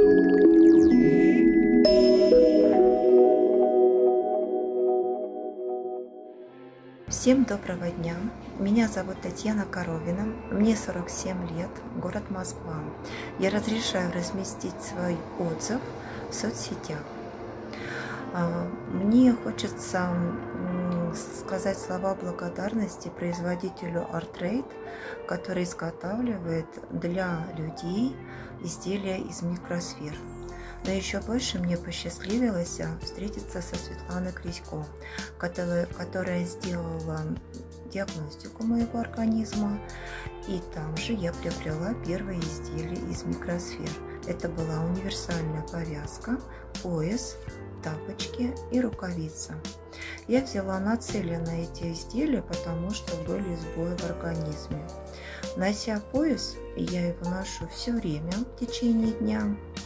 Всем доброго дня! Меня зовут Татьяна Коровина, мне 47 лет, город Москва. Я разрешаю разместить свой отзыв в соцсетях. Мне хочется сказать слова благодарности производителю ArtTrade, который изготавливает для людей изделия из микросфер. Но еще больше мне посчастливилось встретиться со Светланой Кричко, которая сделала диагностику моего организма, и там же я приобрела первое изделие из микросфер. Это была универсальная повязка, пояс, тапочки и рукавица. Я взяла нацеленно эти изделия, потому что были сбои в организме. Нося пояс, я его ношу все время в течение дня.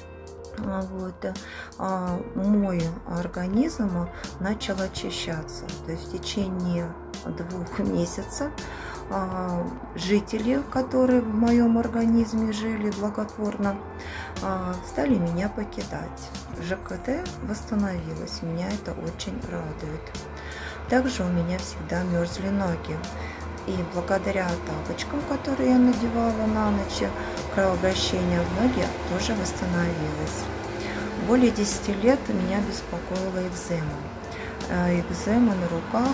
Мой организм начал очищаться. То есть в течение 2 месяцев жители, которые в моем организме жили благотворно, стали меня покидать. ЖКТ восстановилась, меня это очень радует. Также у меня всегда мерзли ноги. И благодаря тапочкам, которые я надевала на ночь, кровообращение в ноги тоже восстановилось. Более 10 лет меня беспокоила экзема. Экзема на руках.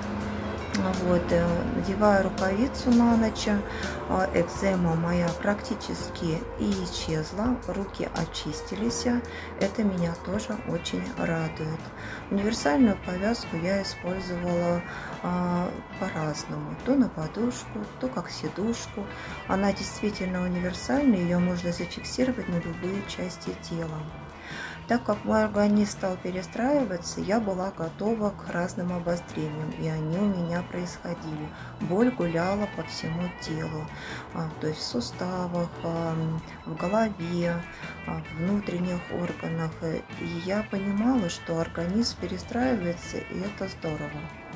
Надевая рукавицу на ночь, экзема моя практически и исчезла, руки очистились. Это меня тоже очень радует. Универсальную повязку я использовала по-разному, то на подушку, то как сидушку. Она действительно универсальная, ее можно зафиксировать на любые части тела. Так как мой организм стал перестраиваться, я была готова к разным обострениям, и они у меня происходили. Боль гуляла по всему телу, то есть в суставах, в голове, в внутренних органах. И я понимала, что организм перестраивается, и это здорово.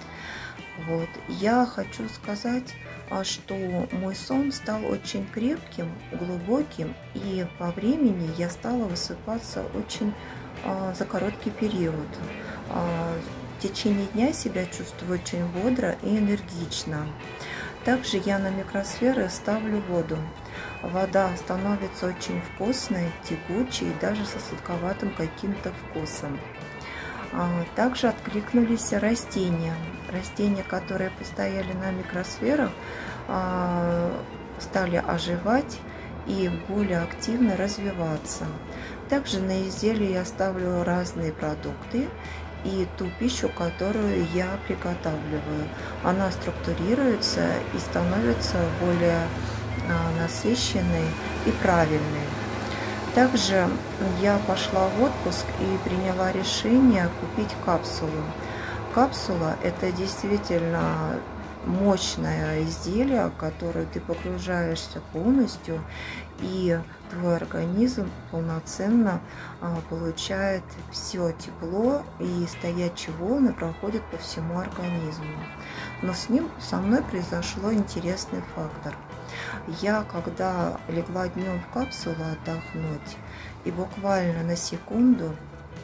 Я хочу сказать, что мой сон стал очень крепким, глубоким, и по времени я стала высыпаться очень за короткий период. В течение дня себя чувствую очень бодро и энергично. Также я на микросферы ставлю воду. Вода становится очень вкусной, тягучей и даже со сладковатым каким-то вкусом. Также откликнулись растения. Растения, которые постояли на микросферах, стали оживать и более активно развиваться. Также на изделии я ставлю разные продукты и ту пищу, которую я приготавливаю. Она структурируется и становится более насыщенной и правильной. Также я пошла в отпуск и приняла решение купить капсулу. Капсула – это действительно мощное изделие, в которое ты погружаешься полностью, и твой организм полноценно получает все тепло, и стоячие волны проходят по всему организму. Но со мной произошло интересный фактор. Я, когда легла днем в капсулу отдохнуть, и буквально на секунду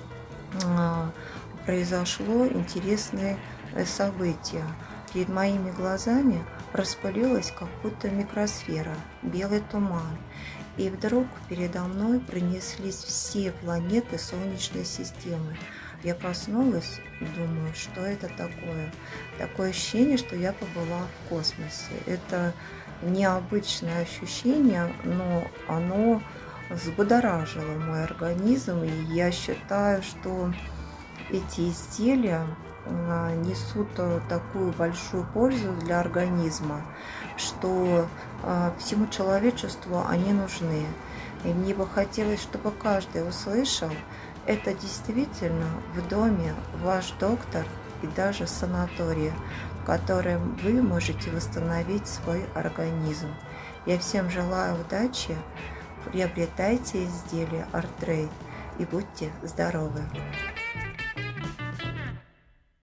произошло интересное событие. Перед моими глазами распылилась как будто микросфера, белый туман. И вдруг передо мной пронеслись все планеты Солнечной системы. Я проснулась и думаю, что это такое? Такое ощущение, что я побыла в космосе. Это необычное ощущение, но оно взбудоражило мой организм. И я считаю, что эти изделия несут такую большую пользу для организма, что всему человечеству они нужны. И мне бы хотелось, чтобы каждый услышал, это действительно в доме ваш доктор и даже санаторий, в котором вы можете восстановить свой организм. Я всем желаю удачи, приобретайте изделия ArtTrade и будьте здоровы!